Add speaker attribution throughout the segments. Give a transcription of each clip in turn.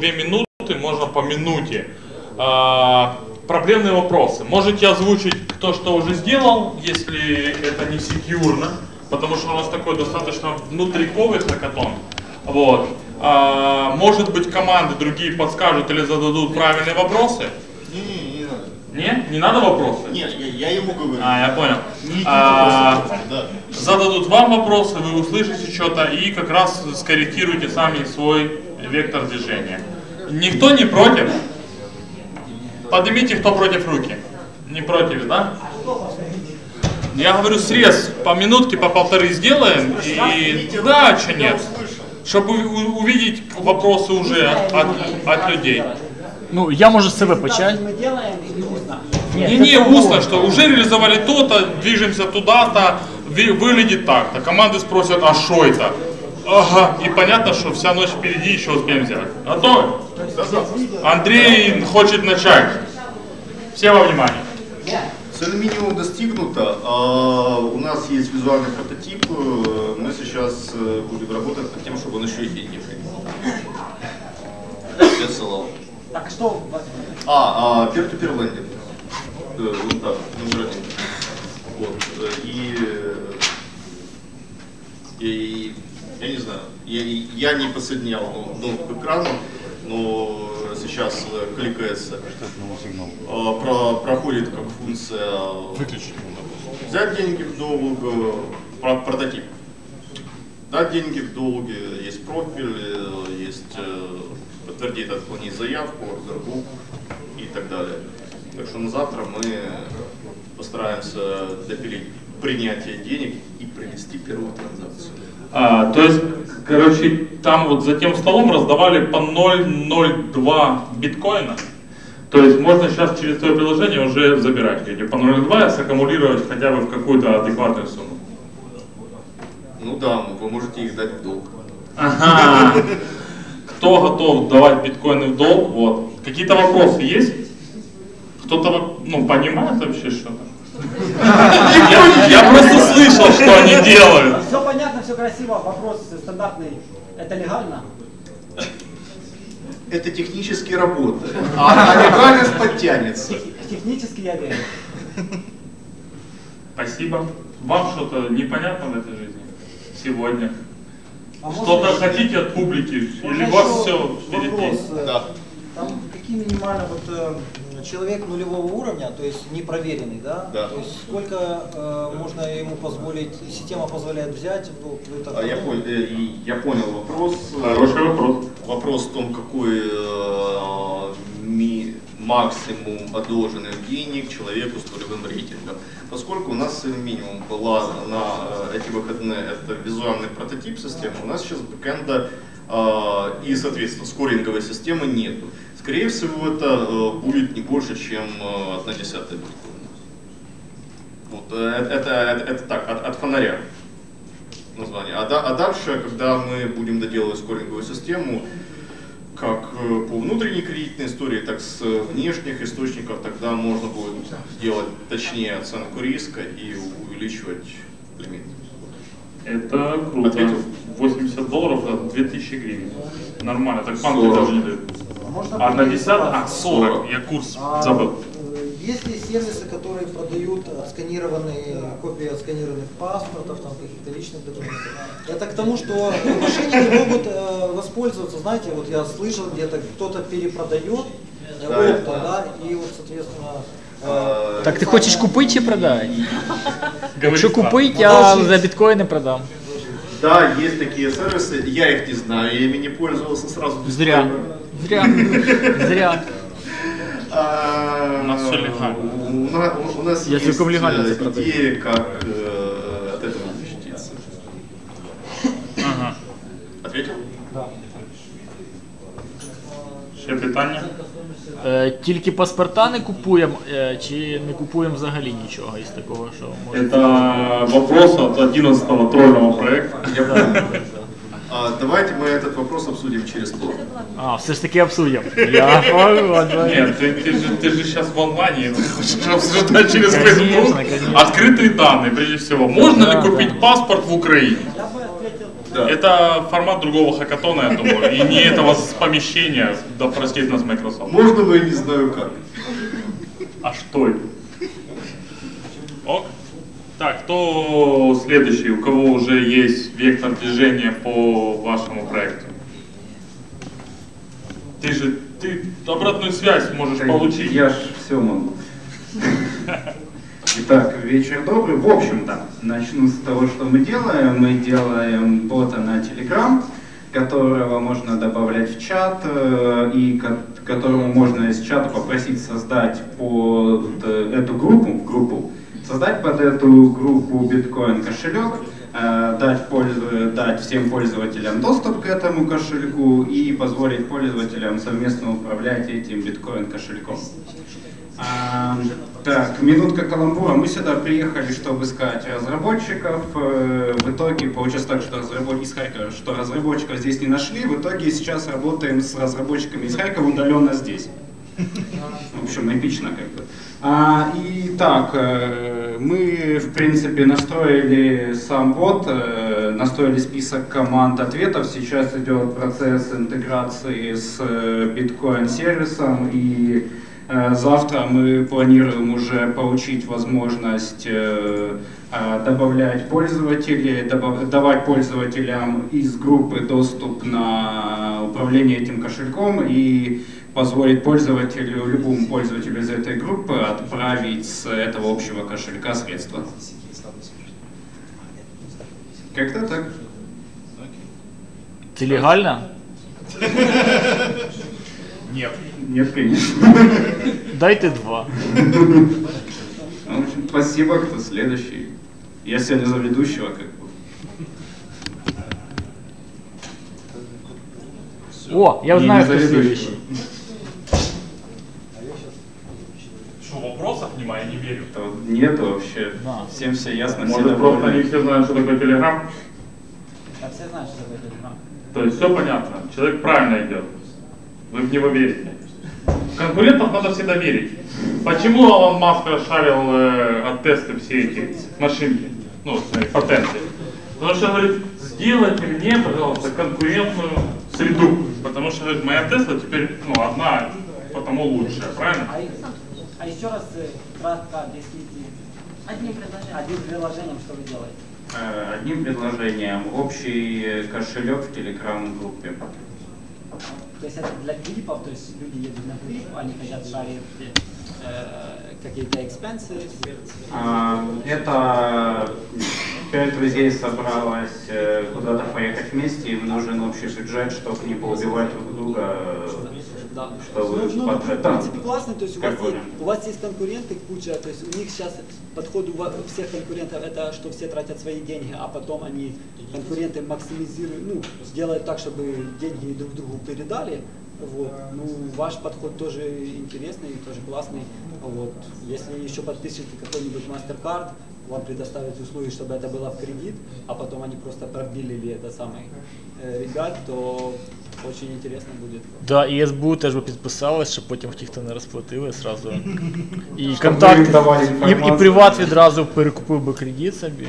Speaker 1: 2 минуты, можно по минуте. Проблемные вопросы. Можете озвучить, кто что уже сделал, если это не секьюрно, потому что у нас такой достаточно внутриковый хакатон. Вот. Может быть, команды другие подскажут или зададут правильные вопросы?
Speaker 2: Не надо.
Speaker 1: Не? Не надо вопросы?
Speaker 2: Нет, я ему говорю.
Speaker 1: Я понял.
Speaker 2: Да.
Speaker 1: Зададут вам вопросы, вы услышите что-то и как раз скорректируйте сами свой вектор движения. Никто не против? Поднимите, кто против, руки. Не против, да? Я говорю, срез по минутке, по полторы сделаем. И да, что нет. Чтобы увидеть вопросы уже от людей.
Speaker 3: Ну, я можу з себе почати.
Speaker 4: Мы делаем или устно?
Speaker 1: Не устно, что уже реализовали то-то, движемся туда-то, выглядит так-то. Команды спросят, а что это? Ага, и понятно, что вся ночь впереди, еще успеем взять. Готовы? Андрей хочет начать. Все во внимание.
Speaker 2: Цель минимум достигнута. У нас есть визуальный прототип. Мы сейчас будем работать над тем, чтобы он еще и деньги принес.
Speaker 4: Так что?
Speaker 2: Peer-to-peer лендинг. Вот так, номер 1. Вот. И я не знаю, я не подсоединял ноут к экрану, но сейчас кликается, проходит как функция
Speaker 1: Выключить.
Speaker 2: взять деньги в долг, прототип. Дать деньги в долге, есть профиль, есть подтвердить, отклонить заявку, ордербук и так далее. Так что на завтра мы постараемся допилить принятие денег и провести первую транзакцию.
Speaker 1: То есть, короче, там вот за тем столом раздавали по 0,02 биткоина. То есть можно сейчас через твое приложение уже забирать эти по 0,02 и саккумулировать хотя бы в какую-то адекватную сумму.
Speaker 2: Ну да, вы можете их дать в долг.
Speaker 1: Ага. Кто готов давать биткоины в долг? Вот. Какие-то вопросы есть? Кто-то понимает вообще что-то? Я просто слышал, что они делают.
Speaker 4: Все понятно, все красиво. Вопрос стандартный. Это легально?
Speaker 2: Это технически работает, а легальность подтянется.
Speaker 4: Технически я верю.
Speaker 1: Спасибо. Вам что-то непонятно в этой жизни сегодня?
Speaker 4: А
Speaker 1: Что-то хотите от публики? Или у вас все впереди?
Speaker 2: Да.
Speaker 5: Там какие минимально человек нулевого уровня, то есть непроверенный, да?
Speaker 2: Да.
Speaker 5: То есть сколько можно ему позволить, система позволяет взять в долг?
Speaker 2: Я понял вопрос.
Speaker 1: Хороший вопрос.
Speaker 2: Вопрос в том, какой максимум одолженных денег человеку с нулевым рейтингом. Поскольку у нас минимум была на эти выходные, это визуальный прототип системы, у нас сейчас бэкэнда и, соответственно, скоринговой системы нету. Скорее всего, это будет не больше, чем 1/10 биткоина. Вот, это так, от фонаря название. А дальше, когда мы будем доделывать скоринговую систему, как по внутренней кредитной истории, так с внешних источников, тогда можно будет сделать точнее оценку риска и увеличивать лимит.
Speaker 1: Это круто.
Speaker 2: Ответил.
Speaker 1: $80 это 2000 гривен. Нормально, так банки даже не дают. А на 10, 40, я курс забыл.
Speaker 5: Есть ли сервисы, которые продают отсканированные копии отсканированных паспортов, там каких-то личных документов? Это к тому, что мошенники могут воспользоваться, знаете, вот я слышал где-то кто-то перепродает оптом, да, и вот, соответственно...
Speaker 3: Так ти хочеш купити чи продати?
Speaker 1: Говорит
Speaker 3: Якщо
Speaker 1: сам.
Speaker 3: купити, я за біткоїни продам.
Speaker 2: Да, есть такие сервисы, я их не знаю, я ими не пользовался сразу.
Speaker 3: Зря. Зря.
Speaker 1: У нас все легально.
Speaker 2: У нас
Speaker 3: Я
Speaker 2: есть
Speaker 3: только легально это продаю.
Speaker 2: идея, как от этого защититься.
Speaker 1: Ага.
Speaker 2: Ответил?
Speaker 5: Да.
Speaker 1: Ще питання?
Speaker 3: Тільки паспорта не купуємо, чи не купуємо взагалі нічого із такого, що може...
Speaker 1: Это вопрос от 11-го тролльного проекта.
Speaker 2: Давайте мы этот вопрос обсудим через то.
Speaker 3: Все ж таки обсудимо.
Speaker 1: Нет, ты же сейчас в онлайне хочешь обсуждать через Facebook.
Speaker 3: Конечно.
Speaker 1: Открытые данные, прежде всего. Можно ли купить паспорт в Украине?
Speaker 4: Я бы ответил
Speaker 2: Да.
Speaker 1: Это формат другого хакатона, я думаю, и не этого помещения, да простит нас Microsoft.
Speaker 2: Можно, но я не знаю как.
Speaker 1: А что это? Ок. Так, кто следующий, у кого уже есть вектор движения по вашему проекту? Ты обратную связь можешь получить.
Speaker 6: Я ж все могу. Итак, вечер добрый. В общем-то, начну с того, что мы делаем. Мы делаем бота на Telegram, которого можно добавлять в чат, и которому можно из чата попросить создать под эту группу, создать под эту группу биткоин кошелек, дать всем пользователям доступ к этому кошельку и позволить пользователям совместно управлять этим биткоин кошельком. Так, минутка каламбура. Мы сюда приехали, чтобы искать разработчиков. В итоге получилось так, что из Харькова, что разработчиков здесь не нашли. В итоге сейчас работаем с разработчиками из Харькова удаленно здесь. В общем, эпично как бы. Итак, мы, в принципе, настроили сам бот, настроили список команд ответов. Сейчас идет процесс интеграции с биткоин-сервисом, и завтра мы планируем уже получить возможность добавлять пользователей, давать пользователям из группы доступ на управление этим кошельком и позволить пользователю, любому пользователю из этой группы отправить с этого общего кошелька средства. Как-то так.
Speaker 3: Це легально?
Speaker 1: Нет.
Speaker 6: Нет, конечно.
Speaker 3: Дайте 2.
Speaker 6: В общем, спасибо, кто следующий. Я сегодня за ведущего как бы.
Speaker 3: О, я
Speaker 6: Не,
Speaker 3: знаю,
Speaker 6: не
Speaker 3: кто
Speaker 6: заведующий.
Speaker 3: следующий.
Speaker 1: Что, вопросов нема, я не верю.
Speaker 6: Нет вообще.
Speaker 3: Да.
Speaker 6: Всем все ясно, все
Speaker 1: Может, просто
Speaker 6: довольны.
Speaker 1: не все знают, что такое Telegram?
Speaker 4: Да, все знают, что такое Telegram.
Speaker 1: То есть все понятно, человек правильно идет. Вы в него верите. В конкурентов надо всегда верить. Почему Илон Маск расшарил от тесты все эти машинки, ну, свои патенты? Потому что говорит, сделайте мне, пожалуйста, конкурентную среду. Потому что, говорит, моя Тесла теперь, ну, одна, потому лучшая, правильно?
Speaker 4: А еще раз кратко объясните одним предложением, что вы делаете.
Speaker 6: Одним предложением общий кошелек в телеграм-группе.
Speaker 4: То есть это для клипов, то есть люди едут на клип, они хотят шарить какие-то экспенсы.
Speaker 6: Это 5 друзей собралось куда-то поехать вместе, им нужен общий бюджет, чтобы не поубивать друг друга.
Speaker 4: Да.
Speaker 6: Чтобы
Speaker 4: В принципе, классно, то есть у вас есть конкуренты куча, то есть у них сейчас подход у всех конкурентов это, что все тратят свои деньги, а потом они, конкуренты максимизируют, ну, делают так, чтобы деньги друг другу передали. Вот. Ну, ваш подход тоже интересный, тоже классный. Вот. Если еще подпишете какой-нибудь MasterCard, вам предоставят услуги, чтобы это было в кредит, а потом они просто пробили это самый ребят, то очень интересно будет.
Speaker 3: Да, і СБУ теж би підписалось, щоб потім ті, хто не розплатили, зразу. І контакт, і приват відразу перекупив би кредит собі.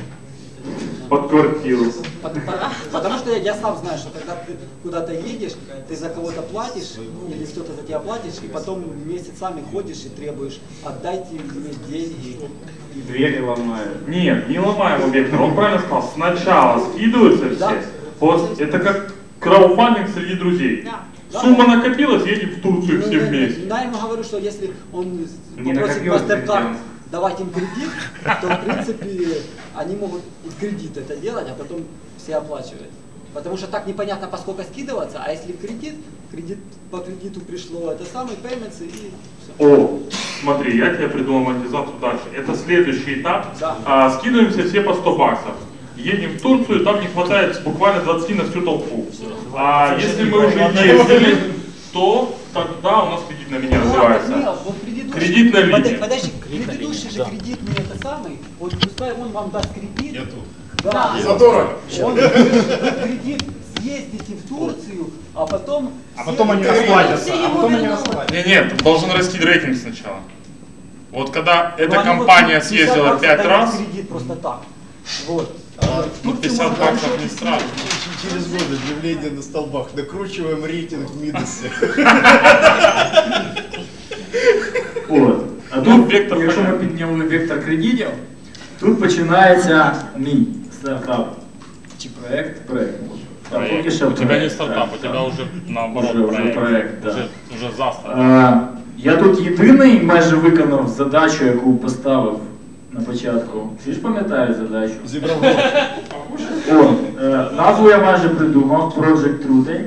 Speaker 1: Под квартиру.
Speaker 4: Потому что я сам знаю, что когда ты куда-то едешь, ты за кого-то платишь, или кто-то за тебя платишь, и потом месяцами ходишь и требуешь, отдайте мне деньги.
Speaker 6: Двери ломают.
Speaker 1: Нет, не ломаем объектор. Он правильно сказал, сначала скидываются все.
Speaker 4: Да.
Speaker 1: Вот это как краудфандинг среди друзей.
Speaker 4: Да.
Speaker 1: Сумма накопилась, едем в Турцию все
Speaker 4: Ну,
Speaker 1: вместе.
Speaker 4: я ему говорю, что если он
Speaker 6: Не
Speaker 4: попросит
Speaker 6: накопилось,
Speaker 4: MasterCard
Speaker 6: перейдем.
Speaker 4: давать им кредит, то в принципе они могут и в кредит это делать, а потом все оплачивают. Потому что так непонятно, по сколько скидываться, а если в кредит по кредиту пришло это самый payments и все.
Speaker 1: О, смотри, я тебе придумал монетизацию дальше. Это следующий этап.
Speaker 4: Да.
Speaker 1: Скидываемся все по 100 баксов. Едем в Турцию, там не хватает буквально 20 на всю толпу. А если мы уже ездили, то тогда у нас кредитная линия называется.
Speaker 4: Нет, вот предыдущий,
Speaker 1: Кредитная линия.
Speaker 4: Подожди, предыдущий же кредитный это самый, вот пускай он вам даст кредит.
Speaker 2: Я тут.
Speaker 4: Да.
Speaker 2: Задорого.
Speaker 4: Он кредит съездите в Турцию, а потом...
Speaker 7: А потом они расплатятся. А потом они расплатятся.
Speaker 1: Нет, должен расти рейтинг сначала. Вот когда
Speaker 4: Ну,
Speaker 1: эта
Speaker 4: они
Speaker 1: компания
Speaker 4: вот 50
Speaker 1: съездила
Speaker 4: баксов
Speaker 1: 5
Speaker 4: дают
Speaker 1: раз,
Speaker 4: кредит просто так. Вот.
Speaker 1: ну 50 баксов не страшно.
Speaker 8: через год объявление на столбах. Накручиваем рейтинг в Мидосе.
Speaker 9: От. А тут, якщо ми підняли вектор кредитів, тут починається мій стартап. Чи проект? Проект.
Speaker 1: У тебя не стартап, у тебя уже наоборот проект. Уже завтра.
Speaker 9: Я тут єдиний майже виконав задачу, яку поставив на початку. Всі ж пам'ятають задачу? Назву я майже придумав, Project Trutень.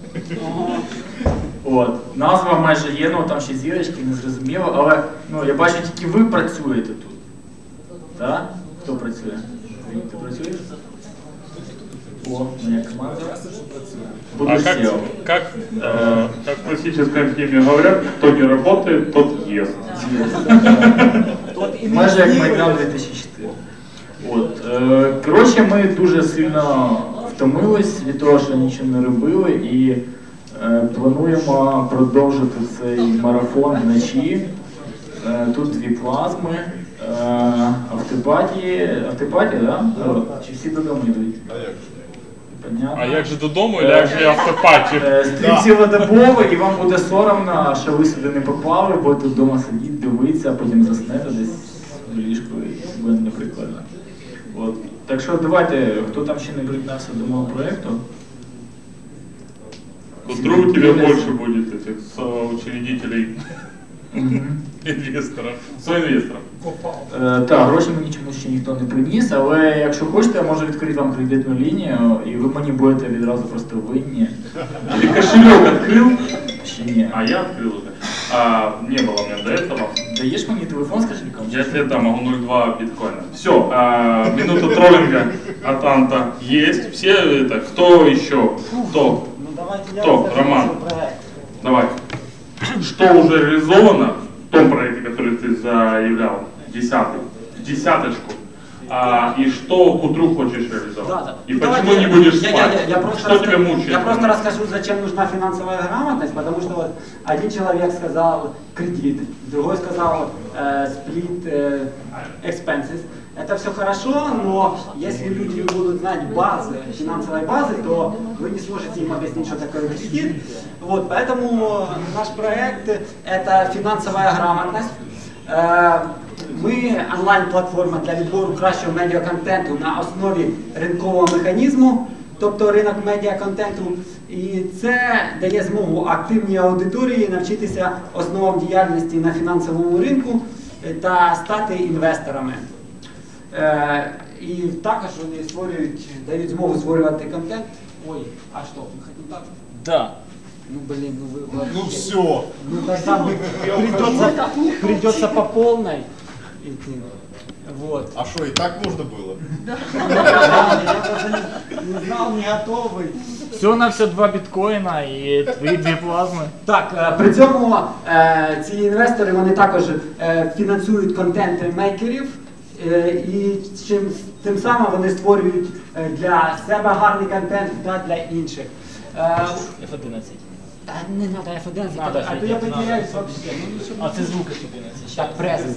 Speaker 9: От. Назва майже є, ну там ще зірочки, не зрозуміло, але ну, я бачу, тільки ви працюєте тут. Так? Хто працює? Ти працюєш? О, моя команда. Буду SEO.
Speaker 1: Как в классической схеме говорят, кто не работает, тот ест.
Speaker 9: Майже як Майдан 2004. От. Коротше, ми дуже сильно втомились від того, що нічого не робили, і плануємо продовжити цей марафон вночі. Тут 2 плазми, автопатія, да? Чи всі додому йдуть? Понятно.
Speaker 1: А як же додому, як же автопатію?
Speaker 9: Стрім цілодобово, і вам буде соромно, що ви сюди не попали, будете вдома сидіти, дивитися, а потім заснете десь в ліжку і буде неприкольно. От. Так що давайте, хто там ще не приєднався до мого проєкту.
Speaker 1: Вдруг у тебя больше будет этих соучредителей, інвесторів, соінвесторів.
Speaker 9: Так, гроші мені чомусь ще ніхто не приніс, але якщо хочете, я можу відкрити вам кредитну лінію, і ви мені будете відразу просто винні.
Speaker 1: Ти кошелек відкрив?
Speaker 9: Ще ні.
Speaker 1: А я відкрив уже. Не было у меня до этого.
Speaker 9: Даєш мені телефон з кошельком?
Speaker 1: Я тебе дам, могу 0,2 биткоина. Все, минута троллинга от Анта есть. Все это, кто еще? Кто? Кто? Роман. Давай. Что уже реализовано в том проекте, который ты заявлял, 10-й, десяточку, и что к утру хочешь реализовать?
Speaker 4: Да.
Speaker 1: И почему не будешь спать? Что тебя мучает?
Speaker 4: Я просто расскажу, зачем нужна финансовая грамотность, потому что вот один человек сказал кредит, другой сказал split expenses. Это все хорошо, но если люди будут знать базы, финансовой базы, то вы не сможете им объяснить, что такое кредит. Вот, поэтому наш проект – это финансовая грамотность. Ми онлайн-платформа для відбору кращого медіаконтенту на основі ринкового механізму, тобто ринок медіаконтенту. І це дає змогу активній аудиторії навчитися основам діяльності на фінансовому ринку та стати інвесторами. І також вони дають змогу створювати контент. Ой, а що, ми хотімо так?
Speaker 3: Да.
Speaker 4: Ну блин, ну вы...
Speaker 8: Ну все.
Speaker 4: Ну тогда придется по полной идти. Вот.
Speaker 8: А что, и так можно было?
Speaker 4: Я даже не знал, не готовый.
Speaker 3: Всього на все 2 біткоїна і 2 плазми.
Speaker 4: Так, при цьому ці інвестори, вони також фінансують контент-мейкерів, і тим самим вони створюють для себе гарний контент та для інших.
Speaker 3: F11.
Speaker 4: Не надо F11,
Speaker 3: Надо
Speaker 4: а то я потеряюсь вообще.
Speaker 3: А це звук F11.
Speaker 4: Так, презент.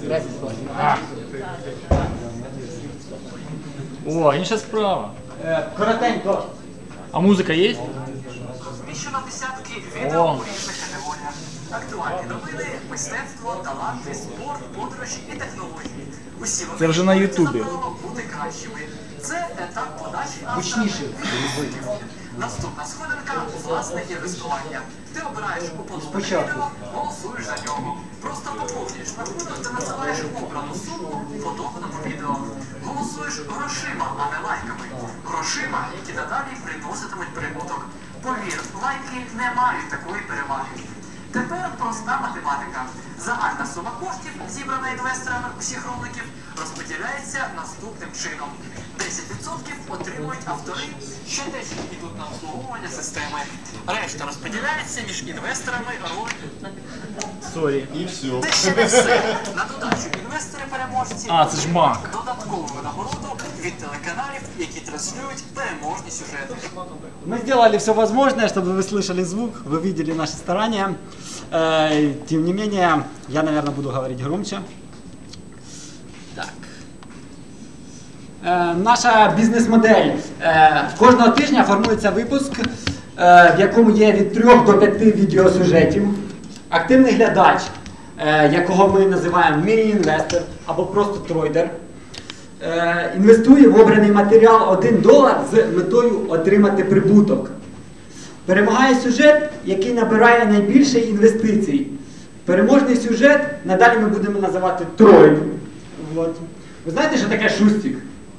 Speaker 3: О, інша справа.
Speaker 4: Коротенько.
Speaker 3: А музика є?
Speaker 10: Зміщено десятки відео у різних категоріях. Актуальні новини, мистецтво, таланти, спорт, подорожі і технології. Усі вони
Speaker 3: Це вже на Ютубі.
Speaker 10: бути кращими. Це етап подачі
Speaker 4: Гучніше.
Speaker 10: Наступна сходинка – власне інвестування. Ти обираєш уподобане відео, голосуєш за нього. Просто поповнюєш рахунок та надсилаєш обрану суму вподобаному відео. Голосуєш грошима, а не лайками. Грошима, які надалі приноситимуть прибуток. Повір, лайки не мають такої переваги. Тепер проста математика. Загальна сума коштів, зібрана інвесторами усіх роликів, розподіляється наступним чином. 10% отримують автори, ще 10 йдуть на обслуговування системи. Решта розподіляється між інвесторами роликів.
Speaker 3: Сорі.
Speaker 8: И все.
Speaker 10: Це ще не все. На додачу інвестори-переможці
Speaker 3: Це ж Мак.
Speaker 10: додаткову нагороду від телеканалів, які транслюють переможні сюжети.
Speaker 4: Мы сделали все возможное, чтобы вы слышали звук, вы видели наши старания. Тем не менее, я, наверное, буду говорить громче. Так. Наша бізнес-модель. Кожного тижня формується випуск, в якому є від 3 до 5 відеосюжетів. Активний глядач, якого ми називаємо міні-інвестор або просто трейдер, інвестує в обраний матеріал $1 з метою отримати прибуток. Перемагає сюжет, який набирає найбільше інвестицій. Переможний сюжет надалі ми будемо називати тройд. Вот. Вы знаете, что такое шустик?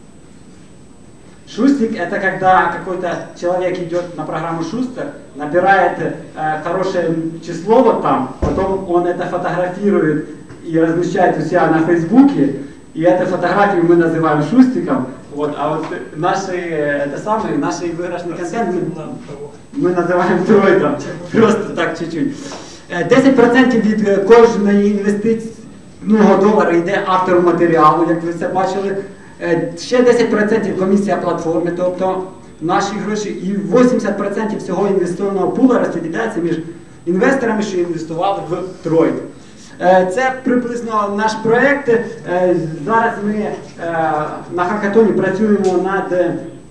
Speaker 4: Шустик — это когда какой-то человек идет на программу Шустер, набирает хорошее число вот там, потом он это фотографирует и размещает у себя на Фейсбуке, и эту фотографию мы называем шустиком. Вот, а вот наши выигрышный контент мы называем тройдом. Просто так чуть-чуть. 10% від кожної інвестиційного долара йде автору матеріалу, як ви це бачили. Ще 10% комісія платформи, тобто наші гроші, і 80% всього інвестованого пула розподіляється між інвесторами, що інвестували в тройд. Це приблизно наш проєкт. Зараз ми на хакатоні працюємо над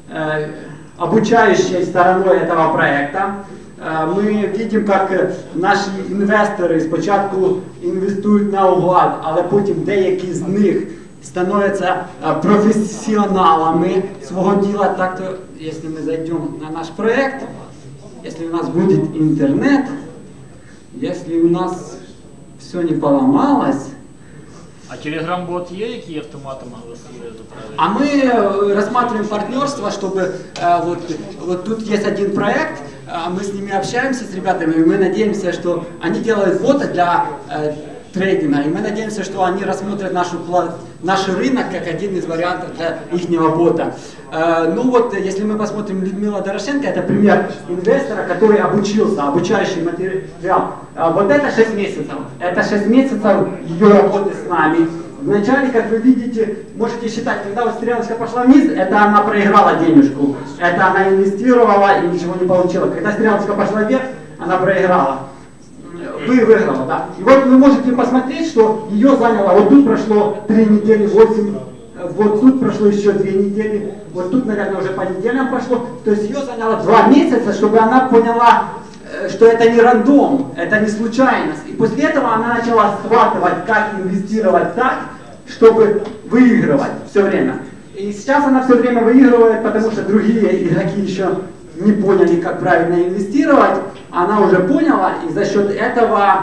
Speaker 4: обучающей стороной этого проекта. Ми бачимо, як наші інвестори спочатку інвестують наугад, але потім деякі з них становятся профессионалами своего дела. Так то, если мы зайдем на наш проект, если у нас будет интернет, если у нас все не поломалось.
Speaker 3: А телеграм-бот є, який автоматом голосує за правильно?
Speaker 4: А мы рассматриваем партнерство, чтобы вот тут есть один проект, мы с ними общаемся, с ребятами, и мы надеемся, что они делают бота для трейдинга, и мы надеемся, что они рассмотрят наш рынок как один из вариантов для их бота. Ну вот, если мы посмотрим Людмила Дорошенко, это пример инвестора, который обучился, обучающий материал. Вот это 6 месяцев. Это 6 месяцев ее работы с нами. Вначале, как вы видите, можете считать, когда вот стрелочка пошла вниз, это она проиграла денежку. Это она инвестировала и ничего не получила. Когда стрелочка пошла вверх, она проиграла. Вы выиграла, да. И вот вы можете посмотреть, что ее заняло, вот тут прошло 3 недели, 8, вот тут прошло еще 2 недели, вот тут, наверное, уже по неделям пошло. То есть ее заняло 2 месяца, чтобы она поняла, что это не рандом, это не случайность. И после этого она начала схватывать, как инвестировать так, чтобы выигрывать все время. И сейчас она все время выигрывает, потому что другие игроки еще не поняли, как правильно инвестировать. Она уже поняла, и за счет этого,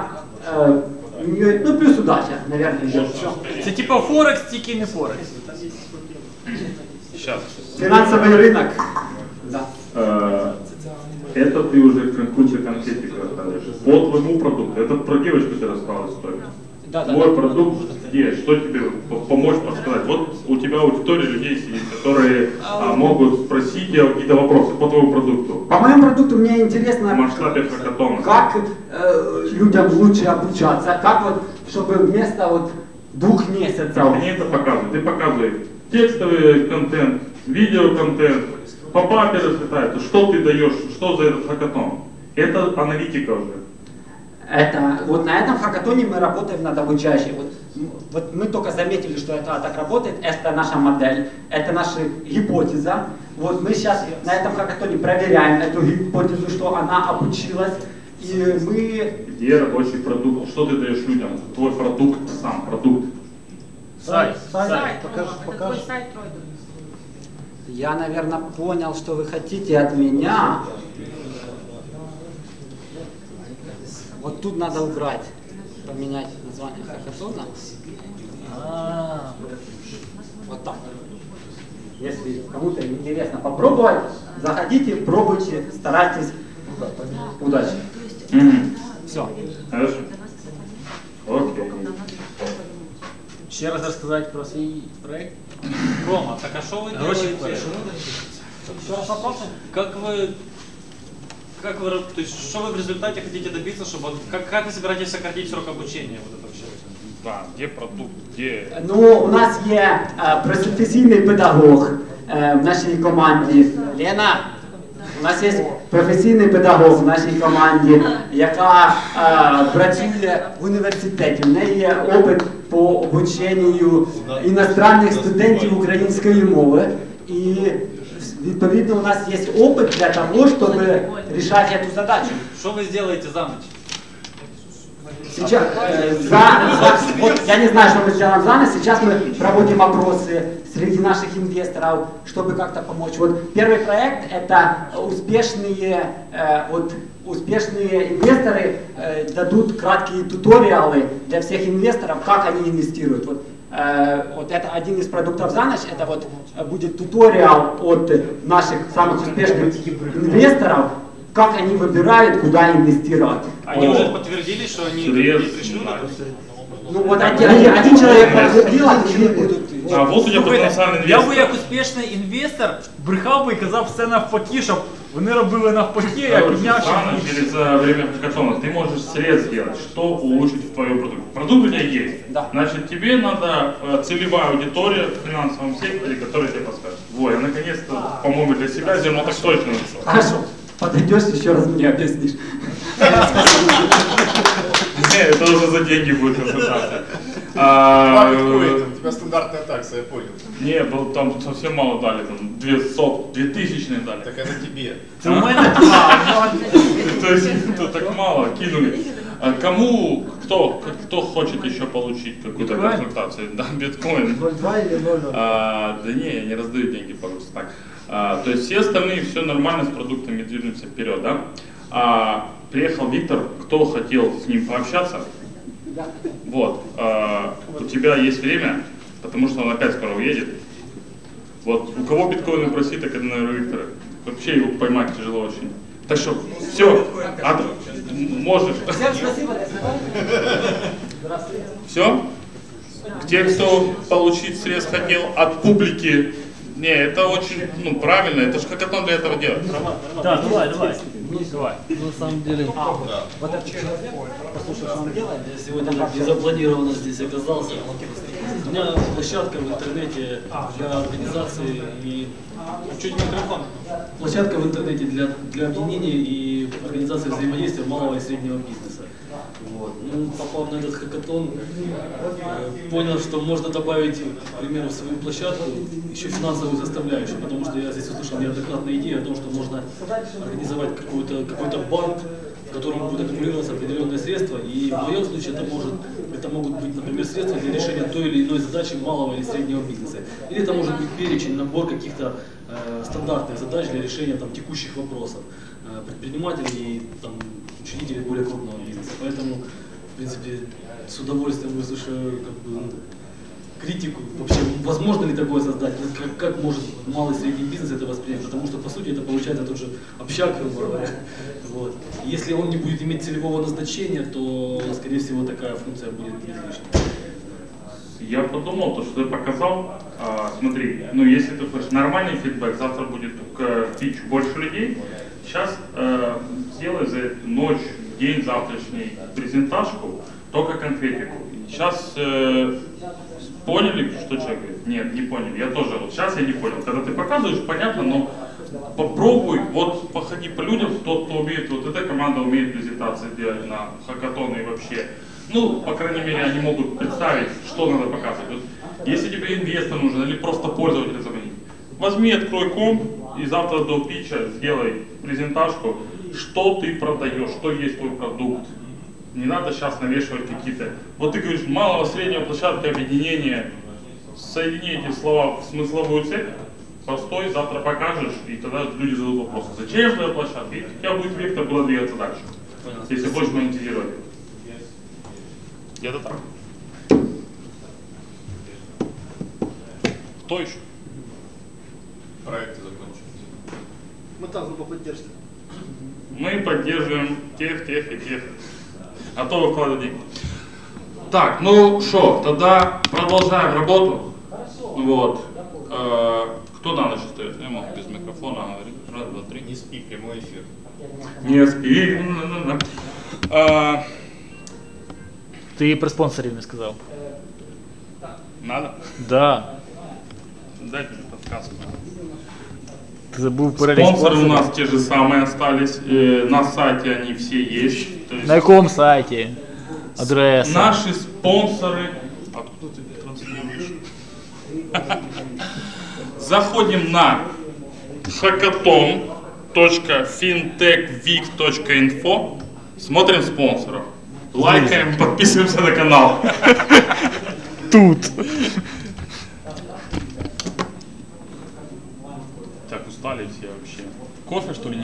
Speaker 4: ну плюс удача, наверное, идет.
Speaker 3: Це типа Форекс, тільки не Форекс.
Speaker 1: Сейчас.
Speaker 4: Финансовый рынок. Да.
Speaker 9: Это ты уже куча конкретики рассказываешь. По твоему продукту, это про девочку ты рассказал историю.
Speaker 4: Да,
Speaker 9: Твой продукт где? Что тебе помочь подсказать? Вот у тебя аудитория людей сидит, которые могут спросить тебя какие-то вопросы по твоему продукту.
Speaker 4: По моему продукту мне интересно,
Speaker 9: В масштабе хакатона.
Speaker 4: как людям лучше обучаться, как вот, чтобы вместо вот 2 месяцев.
Speaker 9: Они это показывают. Ты показываешь текстовый контент, видеоконтент, по папе разлетается, что ты даешь, что за этот хакатон. Это аналитика уже.
Speaker 4: Это, вот на этом хакатоне мы работаем над обучающей. Вот мы только заметили, что это так работает, это наша модель, это наша гипотеза. Вот мы сейчас на этом хакатоне проверяем эту гипотезу, что она обучилась. И мы...
Speaker 9: Где рабочий продукт? Что ты даешь людям? Твой продукт, сам продукт.
Speaker 3: Сайт.
Speaker 5: Покажи.
Speaker 4: Я, наверное, понял, что вы хотите от меня. Вот тут надо убрать, поменять название хакатона. Вот так. Если кому-то интересно попробовать, заходите, пробуйте, старайтесь. Удачи. Все.
Speaker 9: Хорошо. Окей.
Speaker 3: Ще раз розказати про свій проект.
Speaker 11: Рома, так а что вы
Speaker 3: Гроши
Speaker 11: делаете?
Speaker 4: Еще раз вопросы?
Speaker 11: Как вы, то есть, что вы в результате хотите добиться, чтобы, как вы собираетесь сократить срок обучения вот этого всего?
Speaker 1: Да, где продукт, где...
Speaker 4: Ну, у нас є професійний педагог в нашій команді. Лена,
Speaker 12: У нас є професійний педагог в нашій команді, яка працює в університеті. В неї є опит по обученню іностранних студентів української мови. І відповідно у нас є опит для того, щоб вирішати цю задачу.
Speaker 11: Что вы сделаете за ночь?
Speaker 12: Сейчас, вот я не знаю, что мы сделаем за нас. Сейчас мы проводим опросы среди наших инвесторов, чтобы как-то помочь. Вот первый проект — это успешные инвесторы дадут краткие туториалы для всех инвесторов, как они инвестируют. Вот это один из продуктов за ночь. Это вот будет туториал от наших самых успешных инвесторов, как они выбирают, куда инвестировать.
Speaker 11: Они уже подтвердили, что они пришлют это?
Speaker 12: Ну вот один человек подтвердил, а другие будут.
Speaker 1: А вот у тебя потенциальний інвестор.
Speaker 7: Я би як успішний інвестор брехав би і казав все навпаки, щоб вони робили навпаки, я піднявши.
Speaker 1: За время хакатона ты можешь срез сделать, что улучшить в твоем продукте. Продукт у тебя есть.
Speaker 12: Да.
Speaker 1: Значит, тебе надо целевая аудитория в финансовом секторе, которая тебе подскажет. Во, я наконец-то, по-моему, для себя зерно так точно написал.
Speaker 12: Хорошо. Подойдешь, еще раз мне объяснишь.
Speaker 1: Не, это уже за деньги будет консультация.
Speaker 8: У тебя стандартная такса, я понял.
Speaker 1: Не, там совсем мало дали, там 2000 дали.
Speaker 8: Так это тебе.
Speaker 1: То есть это так мало, кинули. Кому, кто хочет еще получить какую-то консультацию? Да, биткоин.
Speaker 5: 0,2 или 0,0?
Speaker 1: Да не, я не раздаю деньги просто так. То есть все остальные, все нормально с продуктами, движемся вперед, да? Приехал Виктор, кто хотел с ним пообщаться? Вот, у тебя есть время, потому что он опять скоро уедет. Вот, у кого биткоины проси, так это, наверное, Виктора. Вообще его поймать тяжело очень. Так что, все, можешь.
Speaker 12: Всем спасибо, до свидания. Здравствуйте.
Speaker 1: Все? Те, кто получить срез хотел от публики, не, это очень, правильно, это же хакатон для этого делать.
Speaker 3: Да, давай. Давай.
Speaker 13: На самом деле,
Speaker 12: Вот этот человек, послушай, что он делает.
Speaker 13: я сегодня незапланированно здесь оказался. У меня площадка в интернете для организации и
Speaker 11: Чуть микрофон.
Speaker 13: площадка в интернете для объединения и организации взаимодействия малого и среднего бизнеса. Вот. Ну, попав на этот хакатон, понял, что можно добавить, к примеру, в свою площадку еще финансовую составляющую, потому что я здесь услышал неоднократно идею о том, что можно организовать какой-то банк, в котором будут аккумулироваться определенные средства, и в моем случае это могут быть, например, средства для решения той или иной задачи малого или среднего бизнеса. Или это может быть перечень, набор каких-то стандартных задач для решения текущих вопросов предпринимателей и учредителей более крупного бизнеса. Поэтому, в принципе, с удовольствием выслушаю критику. Вообще, возможно ли такое создать? Как может малый и средний бизнес это воспринять? Потому что, по сути, это получается тот же общак, грубо говоря. Вот. Если он не будет иметь целевого назначения, то, скорее всего, такая функция будет излишней.
Speaker 1: Я подумал, то, что ты показал, смотри, если ты хочешь нормальный фидбэк, завтра будет к фичу больше людей, сейчас сделай за ночь, день завтрашний презентажку, только конкретику. Сейчас поняли, что человек говорит? Нет, не поняли, я тоже, сейчас я не понял. Когда ты показываешь, понятно, но попробуй, походи по людям, тот, кто умеет, эта команда умеет презентации делать на хакатоны и вообще. По крайней мере, они могут представить, что надо показывать. Если тебе инвестор нужен или просто пользователь звонить, возьми, открой комп и завтра до питча сделай презентажку, что ты продаешь, что есть твой продукт. Не надо сейчас навешивать какие-то... Вот ты говоришь, малого, среднего площадка, объединение, соедини эти слова в смысловую цепь, постой, завтра покажешь, и тогда люди зададут вопросы. Зачем твоя площадка? И у тебя будет вектор, куда двигаться дальше, если хочешь монетизировать. Где-то так. Кто еще?
Speaker 8: Проекты закончились.
Speaker 5: Мы там группа поддержки.
Speaker 1: Мы поддерживаем тех и тех. Готовы вкладывать деньги. Так, что, тогда продолжаем работу. Вот. Кто на ночь остается? Я могу без микрофона говорить. Раз, два, три.
Speaker 8: Не спи, прямой эфир.
Speaker 1: Не спи.
Speaker 3: Ти про спонсорів не сказав.
Speaker 1: Надо?
Speaker 3: Да.
Speaker 1: Дайте мне подсказку.
Speaker 3: Ты забыл перелік
Speaker 1: Спонсоры у
Speaker 3: спонсорів?
Speaker 1: нас те же самые остались. На сайте они все есть. То есть
Speaker 3: На якому сайті? Адреса?
Speaker 1: наши спонсоры. Откуда ты транслируешь? Заходим на hackathon.fintechweek.info, смотрим спонсоров, лайкаем, подписываемся на канал.
Speaker 3: Тут.
Speaker 1: Так, устали все вообще. Кофе, что ли?